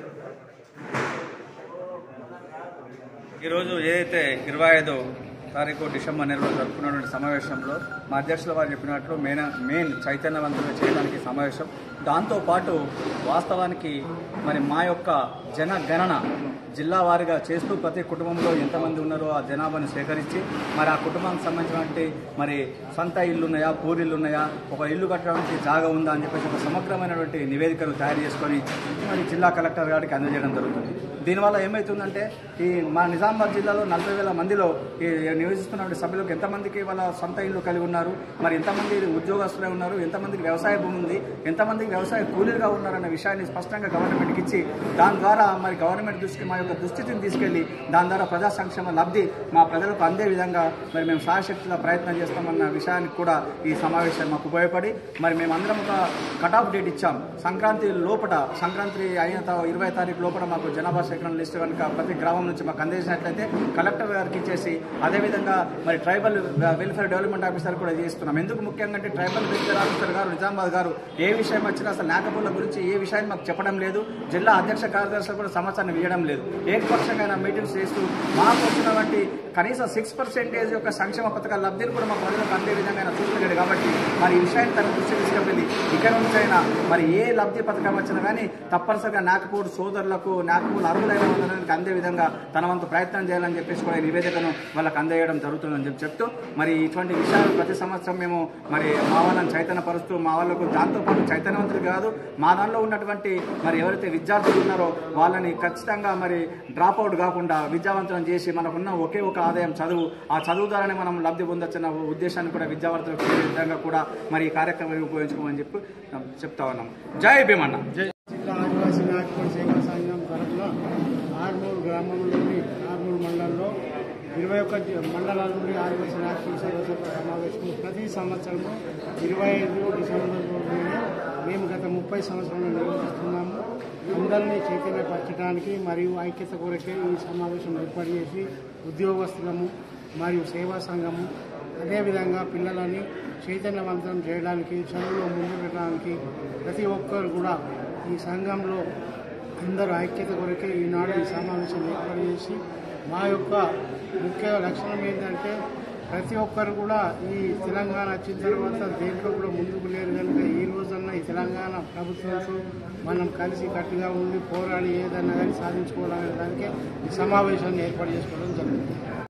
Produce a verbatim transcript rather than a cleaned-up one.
ఈరోజు ఏదైతే ఇరవై ఐదు తారీఖు డిసెంబర్ నెలలో జరుపుకున్నటువంటి సమావేశంలో మా అధ్యక్షుల వారు చెప్పినట్లు మెయిన్ మెయిన్ చైతన్యవంతులు చేయడానికి సమావేశం. దాంతోపాటు వాస్తవానికి మరి మా యొక్క జనగణన జిల్లా వారీగా చేస్తూ ప్రతి కుటుంబంలో ఎంతమంది ఉన్నారో ఆ జనాభాను సేకరించి మరి ఆ కుటుంబానికి సంబంధించినటువంటి మరి సొంత ఇల్లు ఉన్నాయా, పూరిల్లు ఉన్నాయా, ఒక ఇల్లు కట్టడానికి జాగా ఉందా అని చెప్పేసి ఒక సమగ్రమైనటువంటి నివేదికను తయారు చేసుకొని మరి జిల్లా కలెక్టర్ గారికి అందజేయడం జరుగుతుంది. దీనివల్ల ఏమవుతుందంటే ఈ మా నిజామాబాద్ జిల్లాలో నలభై వేల మందిలో ఈ నివసిస్తున్న సభ్యులకు ఎంతమందికి వాళ్ళ సొంత ఇల్లు కలిగి ఉన్నారు, మరి ఎంతమంది ఉద్యోగస్తులే ఉన్నారు, ఎంతమందికి వ్యవసాయ భూమి ఉంది, ఎంతమందికి వ్యవసాయ కూలీలుగా ఉన్నారన్న విషయాన్ని స్పష్టంగా గవర్నమెంట్కి ఇచ్చి దాని ద్వారా మరి గవర్నమెంట్ దృష్టికి మా యొక్క దుస్థితిని తీసుకెళ్లి దాని ద్వారా ప్రజా సంక్షేమ లబ్ధి మా ప్రజలకు అందే విధంగా మరి మేము సాయశక్తిగా ప్రయత్నం చేస్తామన్న విషయానికి కూడా ఈ సమావేశం మాకు ఉపయోగపడి మరి మేమందరం ఒక కటాఫ్ డేట్ ఇచ్చాం. సంక్రాంతి లోపల సంక్రాంతి అయిన ఇరవై తారీఖు లోపల మాకు జనాభా సేకరణ లిస్టు కనుక ప్రతి గ్రామం నుంచి మాకు అందించినట్లయితే కలెక్టర్ గారికి ఇచ్చేసి అదేవిధంగా మరి ట్రైబల్ వెల్ఫేర్ డెవలప్మెంట్ ఆఫీసర్ కూడా చేస్తున్నాం. ఎందుకు ముఖ్యంగా అంటే ట్రైబల్ వెల్ఫేర్ ఆఫీసర్ గారు నిజామాబాద్ గారు ఏ విషయం వచ్చినా అసలు నాకపూర్ల గురించి ఏ విషయాన్ని మాకు చెప్పడం లేదు, జిల్లా అధ్యక్ష కార్యదర్శులు కూడా సమాచారం ఇవ్వడం లేదు. ఏకపక్షంగా మీటింగ్స్ చేస్తూ మాకు వచ్చినటువంటి కనీసం సిక్స్ పర్సెంటేజ్ యొక్క సంక్షేమ పథకాల లబ్ధిని కూడా మా ప్రజలకు అందే విధంగా ఆయన చూడలేడు. కాబట్టి మరి ఈ విషయాన్ని తన దృష్టి తీసుకెళ్ళి ఇక్కడ నుంచి అయినా మరి ఏ లబ్ధి పథకం వచ్చినా కానీ తప్పనిసరిగా నాకపూర్ సోదరులకు నాకపూర్ అర్హులైన వాళ్ళకి అందే విధంగా తన వంతు ప్రయత్నం చేయాలని చెప్పేసి కూడా ఈ నివేదికను వాళ్ళకి అందజేయడం జరుగుతుందని చెప్పి చెప్తూ మరి ఇటువంటి విషయాలు ప్రతి సంవత్సరం మేము మరి మా వాళ్ళని చైతన్యపరుస్తూ మా వాళ్ళకు దాంతోపాటు చైతన్యవంతులు కాదు మా దానిలో ఉన్నటువంటి మరి ఎవరైతే విద్యార్థులు ఉన్నారో వాళ్ళని ఖచ్చితంగా మరి డ్రాప్ అవుట్ కాకుండా విద్యావంతులను చేసి మనకున్న ఒకే ఒక ఆదాయం చదువు, ఆ చదువు ద్వారానే మనం లబ్ధి పొందొచ్చిన ఉద్దేశాన్ని కూడా విద్యావంతులకు చేరే విధంగా కూడా మరి ఈ కార్యక్రమాన్ని ఉపయోగించుకోమని చెప్పి చెప్తా ఉన్నాం. జై భీమన్న. జిల్లా ఆదివాసీ నాయకుల సేవా సంఘం తరఫున ఆర్మూరు గ్రామంలోని ఆర్మూరు మండలంలో ఇరవై ఒక్క మండలాల నుండి ఆదివాసీ నాయకుల సేవా సంఘ సమావేశం ప్రతి సంవత్సరము ఇరవై ఐదు డిసెంబర్ రోజునే మేము గత ముప్పై సంవత్సరాలు నిర్వహిస్తున్నాము. అందరినీ చైతన్యపరచడానికి మరియు ఐక్యత కొరకే ఈ సమావేశం ఏర్పాటు చేసి ఉద్యోగస్తులము మరియు సేవా సంఘము అదేవిధంగా పిల్లలని చైతన్యవంతం చేయడానికి చదువులో ముందు పెట్టడానికి ప్రతి ఒక్కరు కూడా ఈ సంఘంలో అందరూ ఐక్యత కొరకే ఈనాడు ఈ సమావేశం ఏర్పాటు చేసి మా యొక్క ముఖ్య లక్షణం ఏంటంటే ప్రతి ఒక్కరు కూడా ఈ తెలంగాణ వచ్చిన తర్వాత దేంట్లో కూడా ముందుకు లేరు కనుక ఈ రోజన్నా ఈ తెలంగాణ ప్రభుత్వంతో మనం కలిసి కట్టుగా ఉండి పోరాడి ఏదన్నా కానీ సాధించుకోవాలనే దానికే ఈ సమావేశాన్ని ఏర్పాటు చేసుకోవడం జరుగుతుంది.